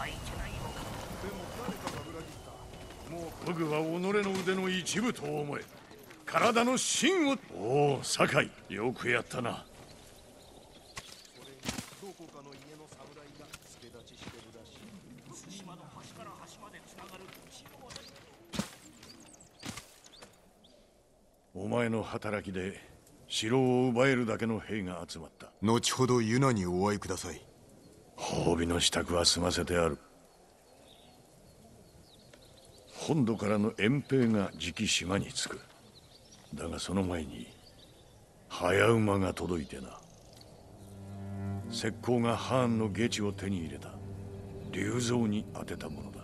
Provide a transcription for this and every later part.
武具は己の腕の一部と思え。体の芯を。おお、酒井、よくやったな。 どこかの家の侍が助立ちしてるらしい。対馬の端から端までつながるお前の働きで城を奪えるだけの兵が集まった。 後ほどユナにお会いください。 褒美の支度は済ませてある。本土からの遠兵がじき島に着く。だがその前に早馬が届いてな。石膏がハーンの下地を手に入れた。竜蔵に当てたものだ。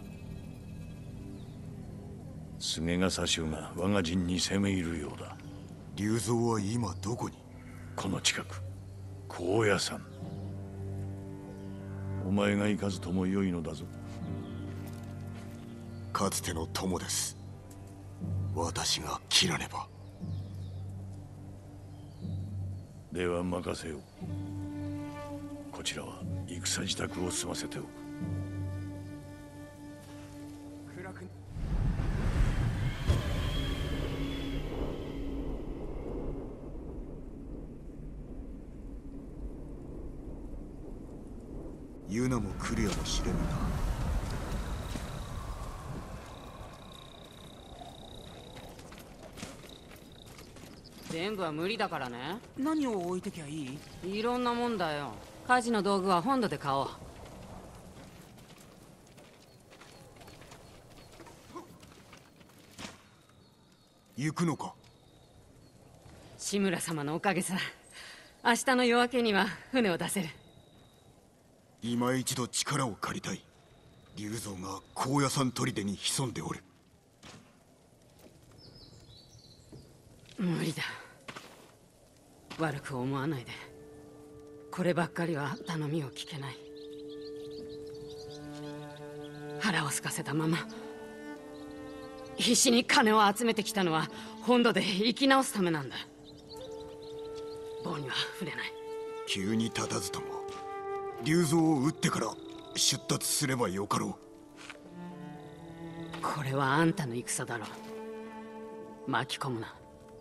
菅笠衆が我が陣に攻め入るようだ。 竜蔵は今どこに？ この近く、高野山。お前が行かずともよいのだぞ。 かつての友です。私が切らねば。 では任せよう。こちらは戦支度を済ませておく。 ユナも来るやもしれぬな。 全部は無理だからね。 何を置いてきゃいい？ いろんなもんだよ。家事の道具は本土で買おう。 行くのか？ 志村様のおかげさ。明日の夜明けには船を出せる。 今一度力を借りたい。竜蔵が高野山砦に潜んでおる。 無理だ。悪く思わないで。こればっかりは頼みを聞けない。腹を空かせたまま必死に金を集めてきたのは本土で生き直すためなんだ。棒には触れない。 急に立たずとも竜蔵を撃ってから出立すればよかろう。これはあんたの戦だろう。巻き込むな。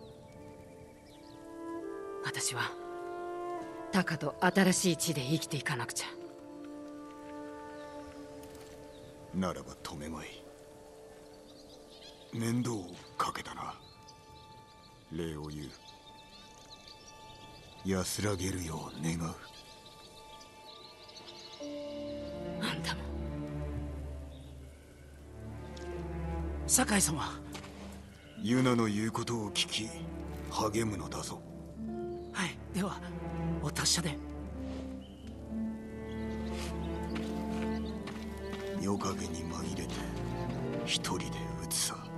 私はタカと新しい地で生きていかなくちゃ。 ならば止めまい。面倒をかけたな。礼を言う。安らげるよう願う。 あんたも。 酒井様。 ユナの言うことを聞き励むのだぞ。 はい、ではお達者で。 夜影に紛れて一人で撃つさ。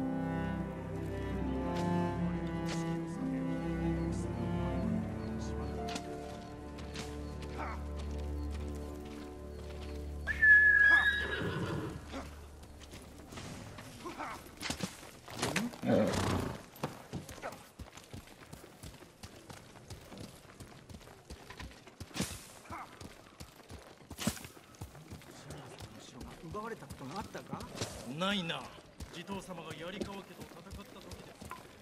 奪われたことがあったか？ ないな。地頭様が槍川家と戦った時で。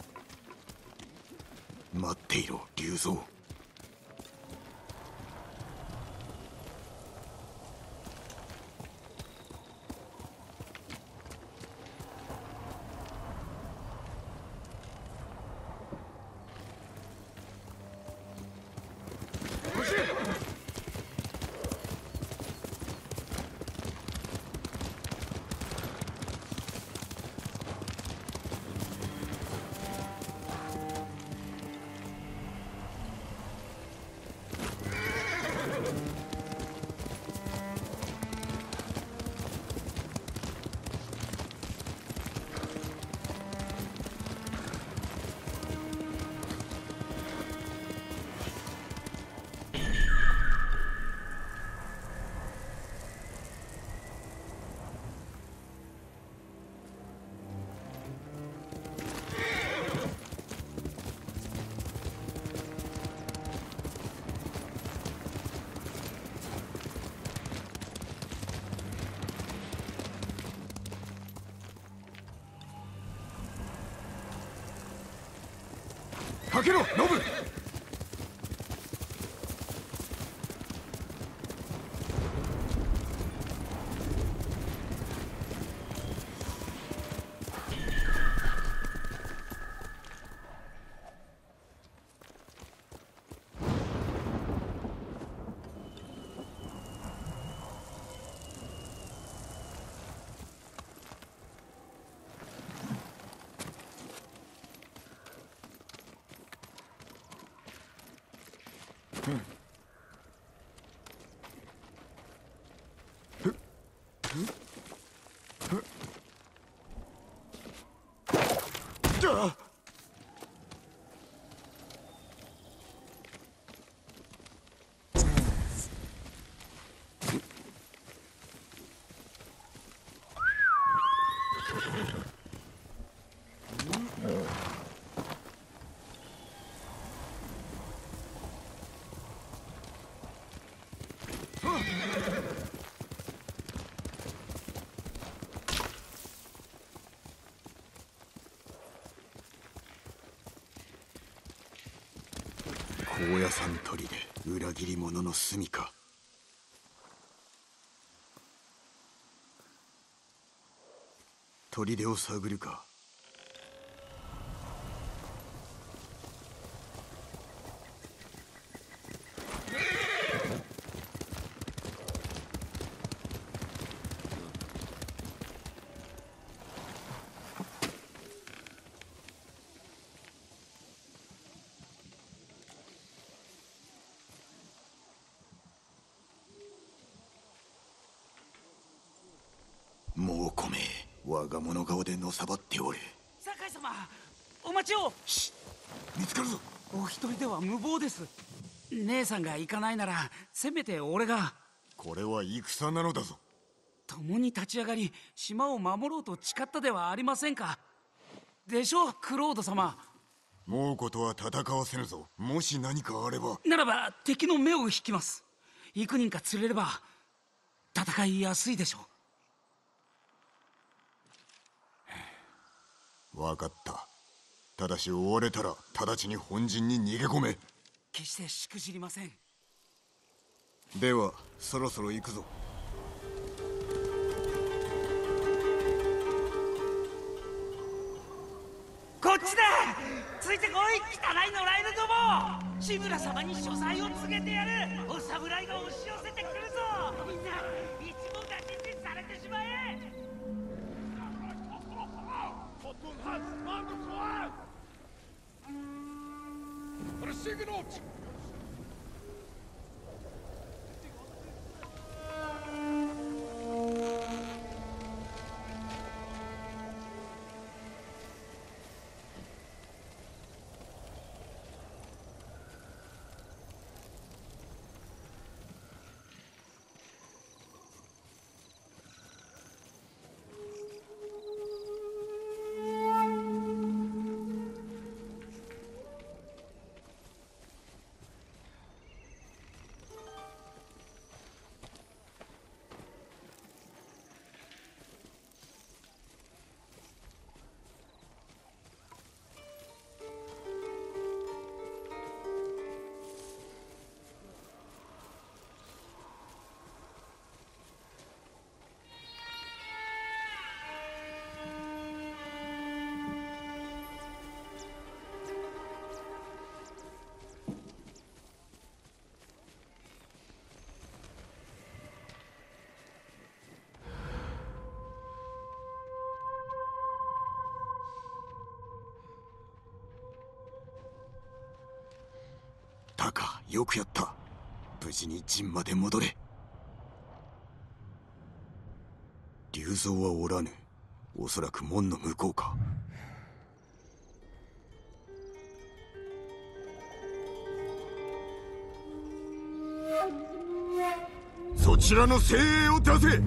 待っていろ、竜蔵。 かけろノブ。高野山砦、裏切り者の住みか。砦を探るか。もう米、我が物顔でのさばっておれ。 酒井様、お待ちを。 見つかるぞ。 お一人では無謀です。姉さんが行かないならせめて俺が。 これは戦なのだぞ。 共に立ち上がり島を守ろうと誓ったではありませんか。でしょうクロード様。 猛虎とは戦わせぬぞ。もし何かあれば。 ならば敵の目を引きます。幾人か釣れれば戦いやすいでしょう。 分かった。ただし追われたら直ちに本陣に逃げ込め。 決してしくじりません。 ではそろそろ行くぞ。 こっちだ。ついてこい汚い野良犬ども。志村様に所在を告げてやる。お侍が押し寄せてくるぞ。みんな一網打尽にされてしまえ。 タカ、よくやった。無事に陣まで戻れ。龍蔵はおらぬ。おそらく門の向こうか。そちらの精鋭を出せ。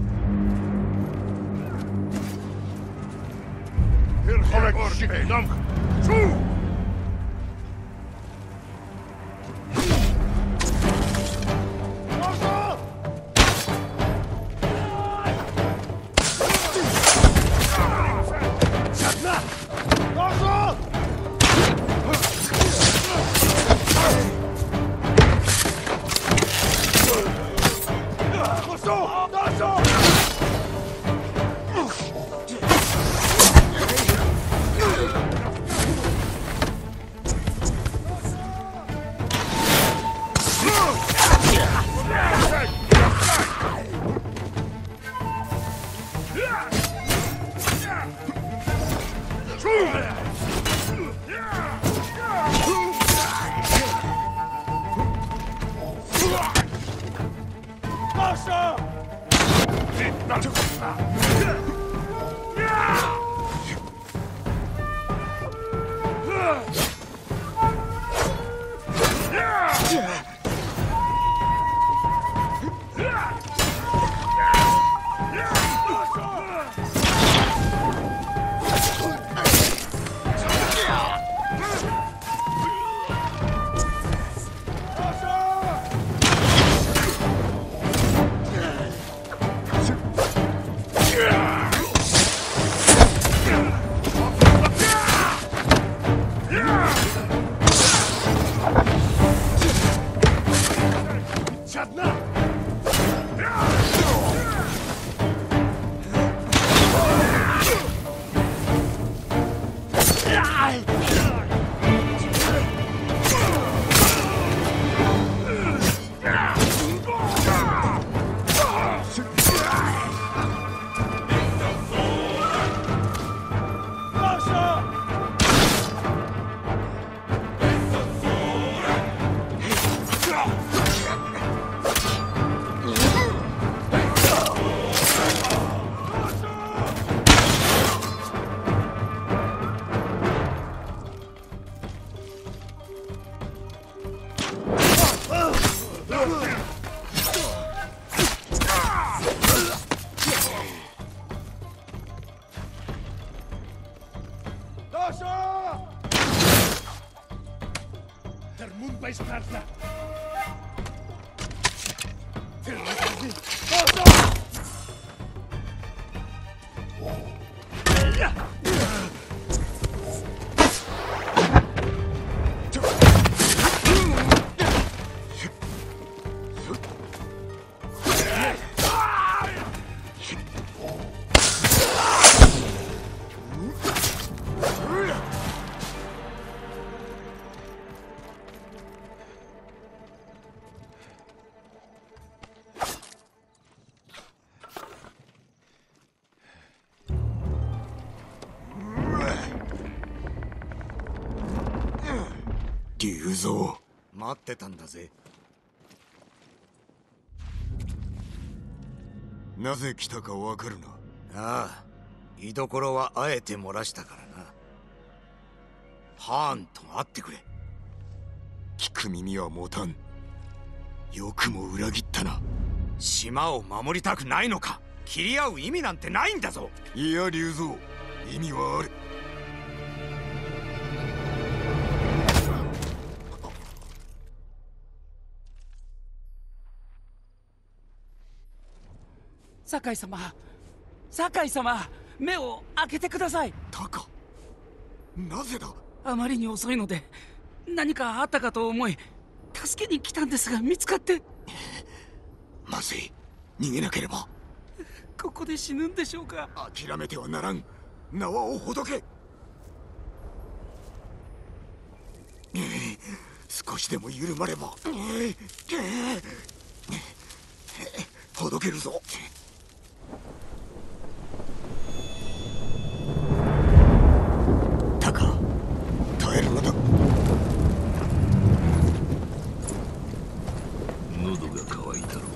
龍蔵、 待ってたんだぜ。 なぜ来たかわかるな。 ああ、居所はあえて漏らしたからな。ハーンと会ってくれ。 聞く耳は持たん。よくも裏切ったな。 島を守りたくないのか。切り合う意味なんてないんだぞ。 いや龍蔵、意味はある。 酒井様、酒井様、目を開けてください。 タカ、なぜだ。 あまりに遅いので何かあったかと思い助けに来たんですが、見つかって。 まずい、逃げなければ。 ここで死ぬんでしょうか。 諦めてはならん。縄をほどけ。少しでも緩まればほどけるぞ。タカ、耐えるのだ。 喉が渇いたろう。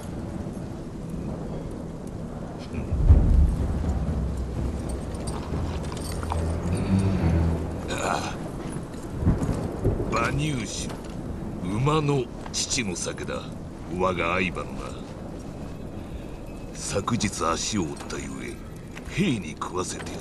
馬乳酒、馬の父の酒だ。我が相場のな。昨日足を折ったゆえ兵に食わせてやった。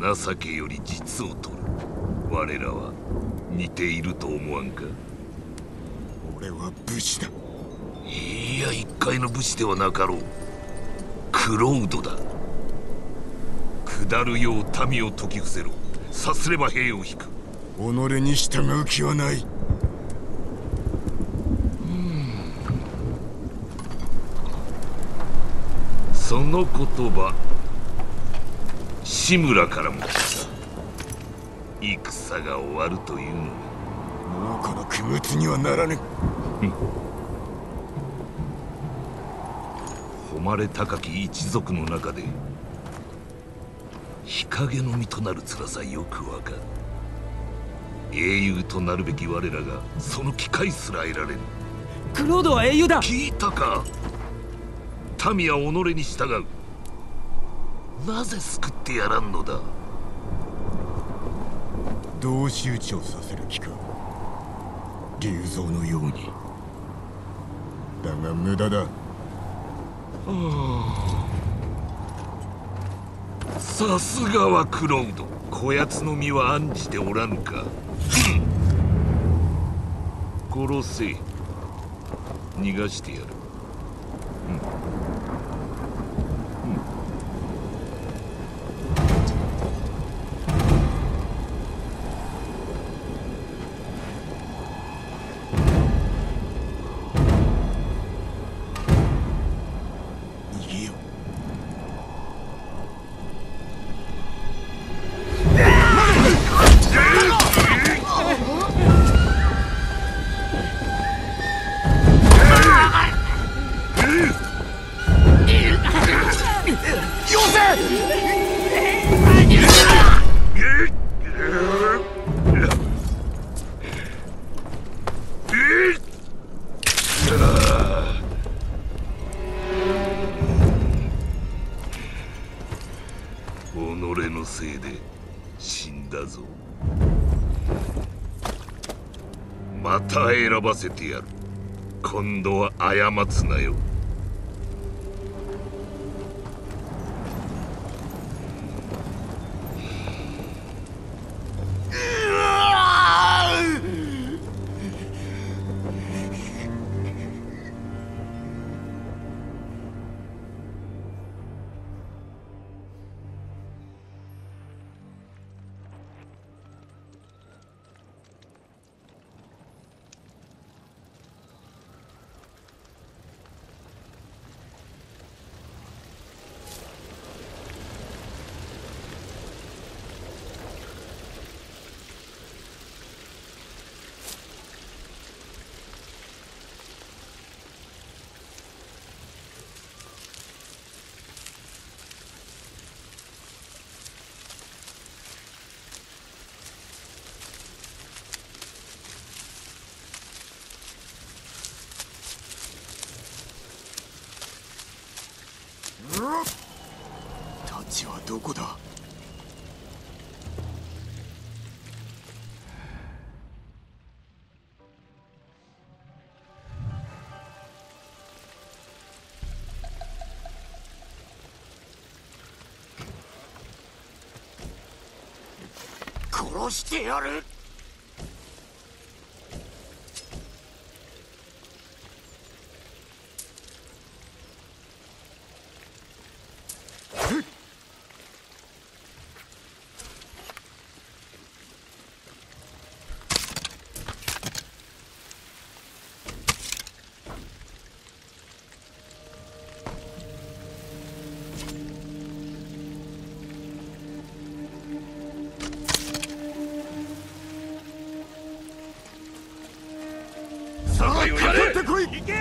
情けより実を取る。我らは似ていると思わんか。 俺は武士だ。 いや、一介の武士ではなかろう。クロウドだ。下るよう民を説き伏せろ。さすれば兵を引く。 己に従う気はない。 その言葉、志村からも来た。戦が終わるというのに。 もうこの区別にはならぬ。 誉れ高き一族の中で日陰の身となる辛さよくわかる。英雄となるべき我らがその機会すら得られぬ。 クロードは英雄だ。 聞いたか。民は己に従う。なぜ救ってやらんのだ。 同士討ちをさせる気か。竜蔵のように。だが無駄だ。 さすがはクロウド。こやつの身は案じておらぬか。殺せ。逃がしてやる。 逃げよ。 己のせいで死んだぞ。また選ばせてやる。今度は過つなよ。 タチはどこだ。 殺してやる。 かかってこい。 行け。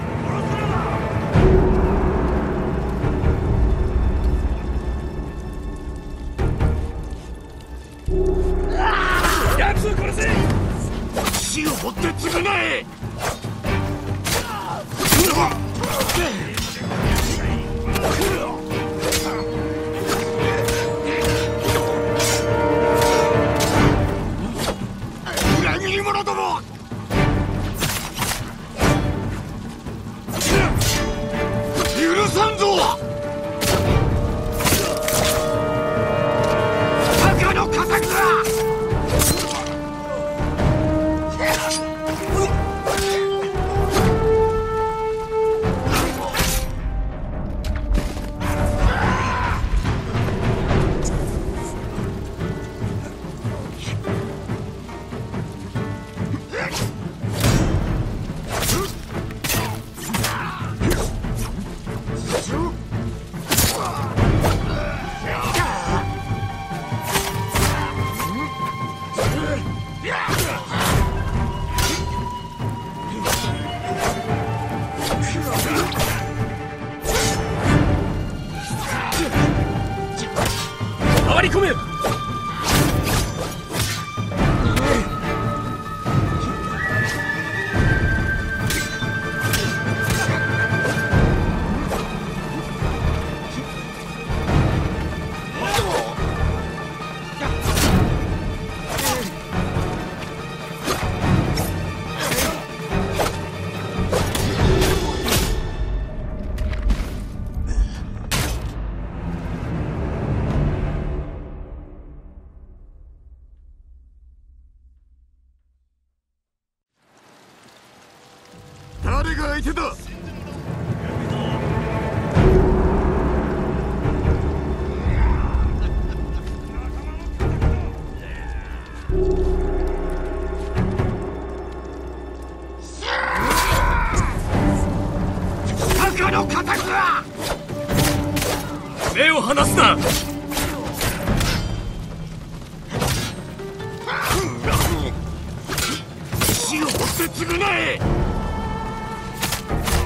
奴を殺せ。 死を掘って償え。裏切り者ども。許さんぞ。鷹の敵だ。 誰が相手だ。 鷹の敵だ。目を離すな。死をもって償え。